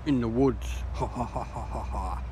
in the woods. Ha ha ha ha ha ha.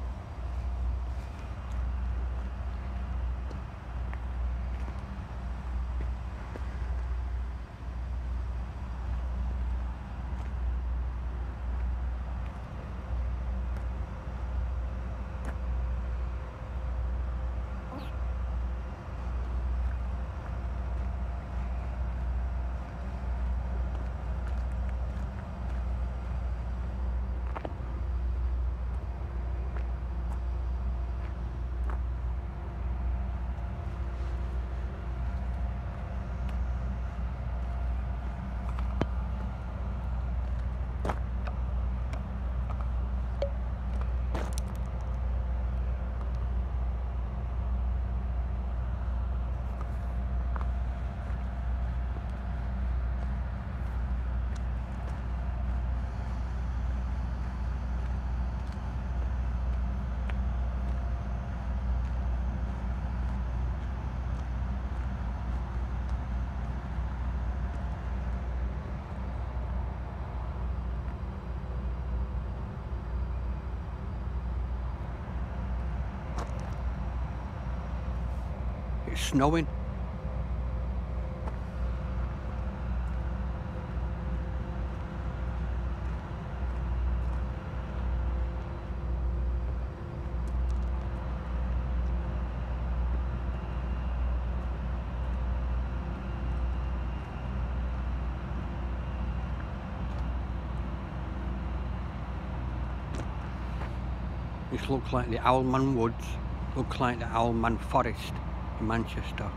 It's snowing. This looks like the Owlman Woods, looks like the Owlman Forest in Manchester.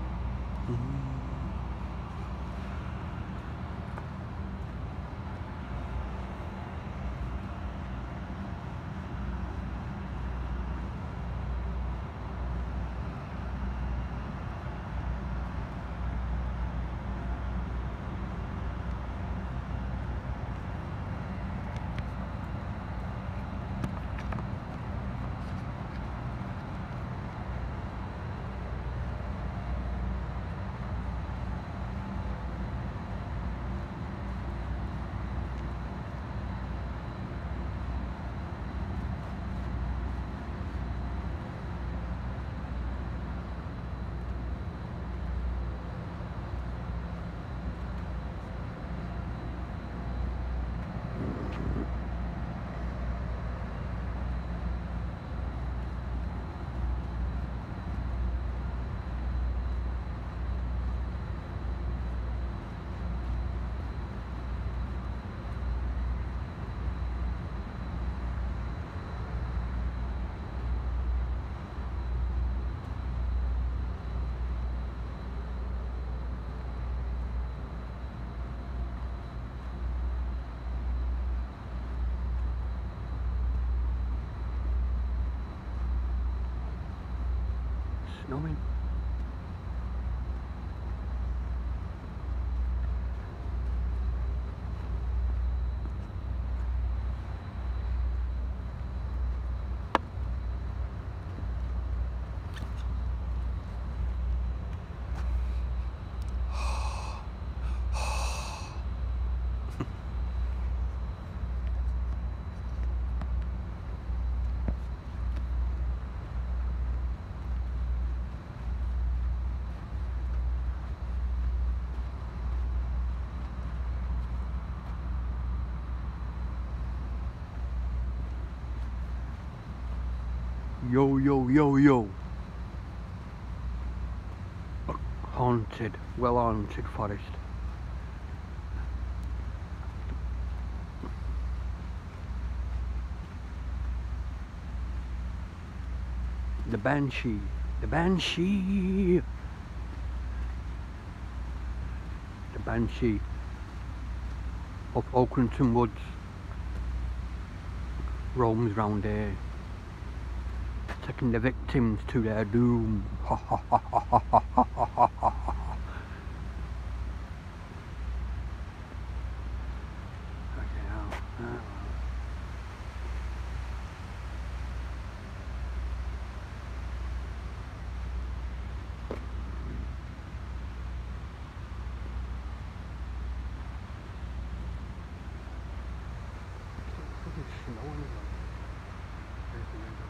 Snowing. Yo, yo, yo, yo. Haunted, well haunted forest. The Banshee, the Banshee. The Banshee of Oakrington Woods roams round here, taking the victims to their doom. Ha ha ha ha ha ha ha ha ha ha. snow anyway. There's the window.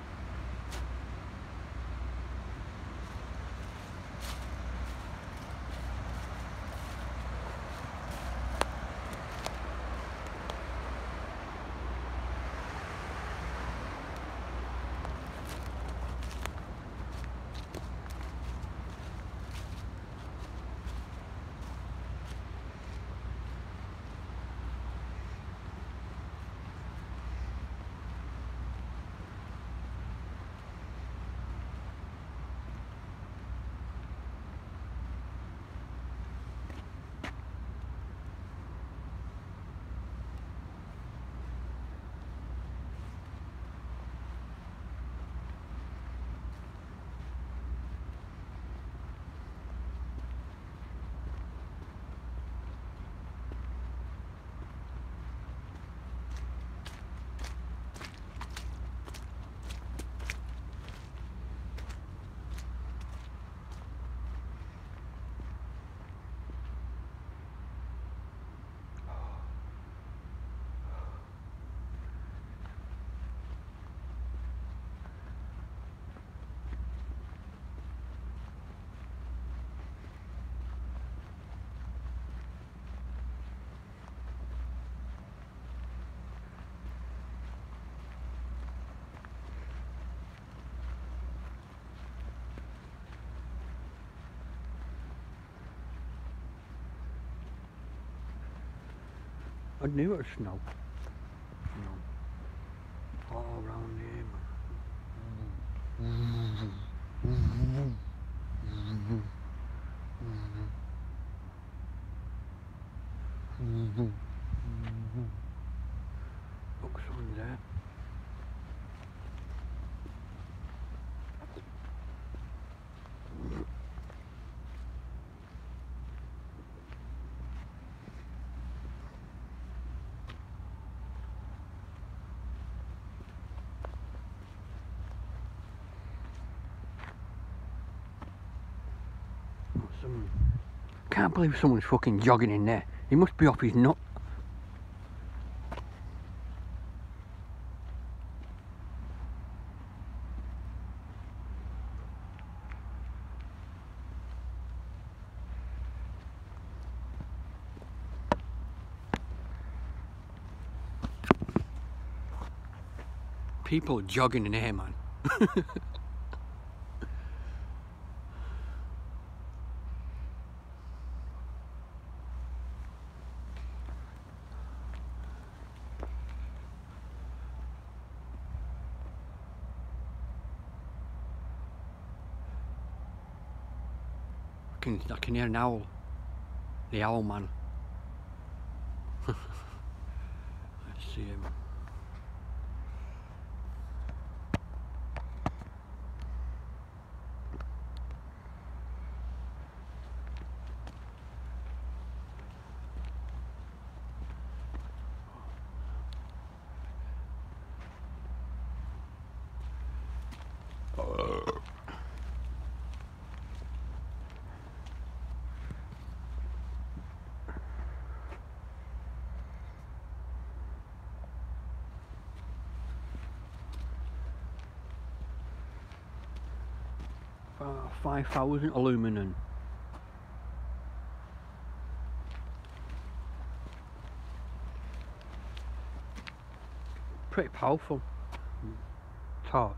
I knew it would snow. You know, all around here, man. Look, someone's there. Someone. Can't believe someone's fucking jogging in there. He must be off his nut. People jogging in here, man. I can hear an owl. The owl man. Let's see him. Oh, 5,000 aluminum. Pretty powerful torch.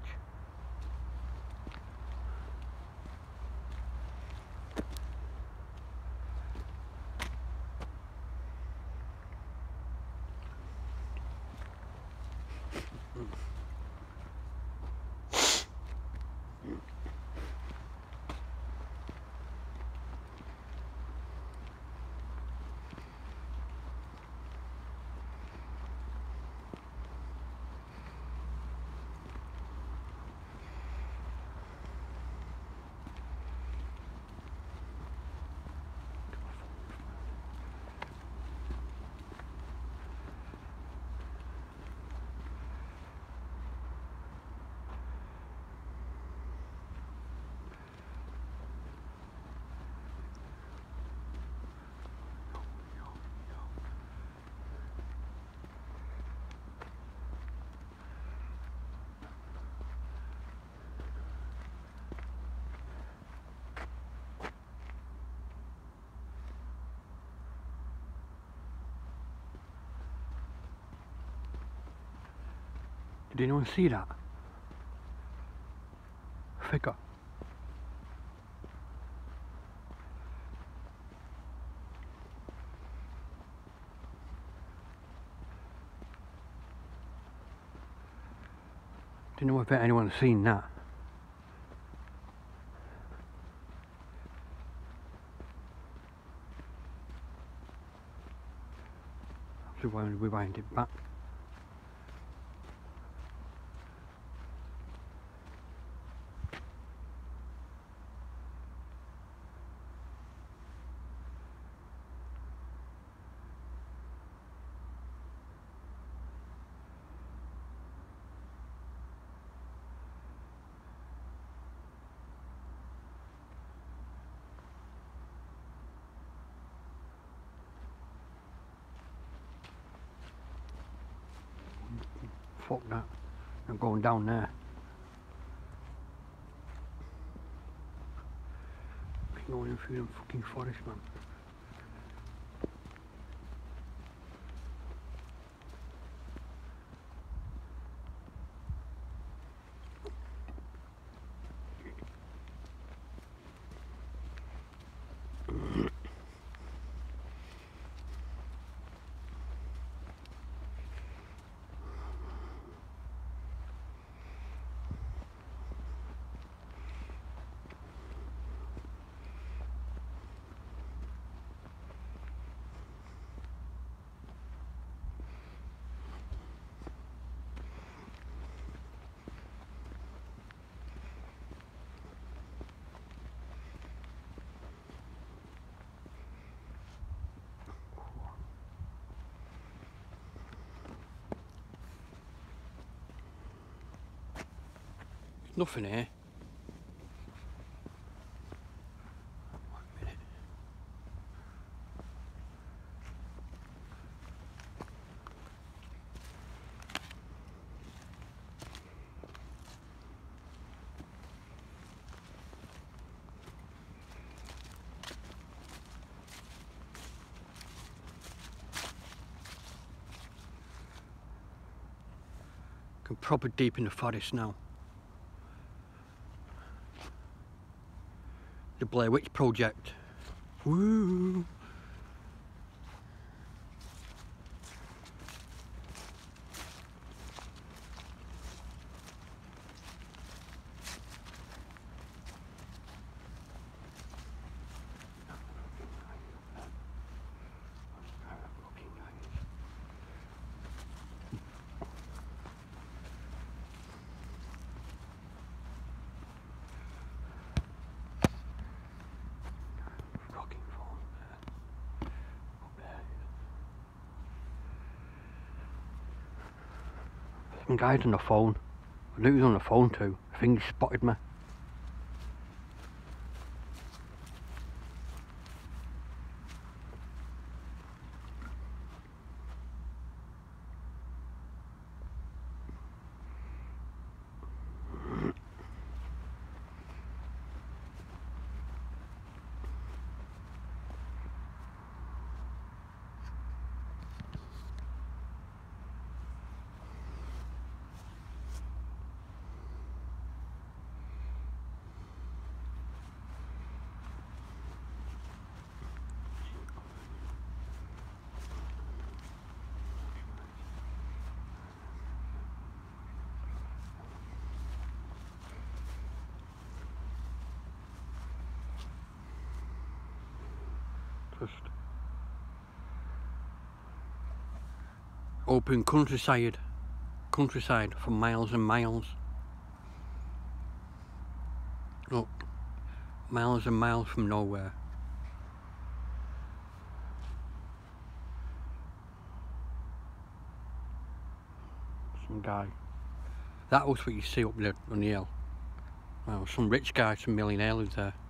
Did anyone see that? Figure. Don't know if anyone's seen that. So why don't we rewind it back? Fuck that. I'm going down there. Keep going through them fucking forest, man. Nothing here. One minute. I'm proper deep in the forest now. The Blair Witch Project. Woo! Some guy's on the phone. I knew he was on the phone too. I think he spotted me. Just open countryside for miles and miles. Look, miles and miles from nowhere. Some guy. That was what you see up there on the hill. Well, some rich guy, some millionaire lives there.